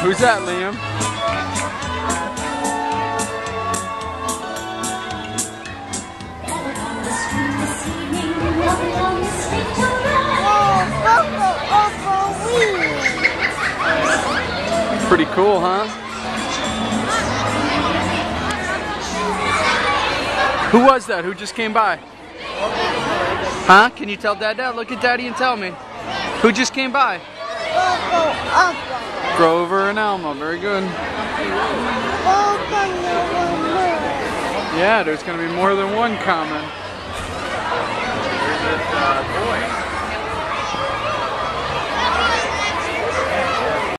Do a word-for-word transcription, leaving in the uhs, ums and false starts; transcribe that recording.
Who's that, Liam? Pretty cool, huh? Who was that? Who just came by? Huh? Can you tell Dad that? Look at Daddy and tell me. Who just came by? Grover and Alma. Very good. Yeah, there's going to be more than one coming. There's this uh, boy.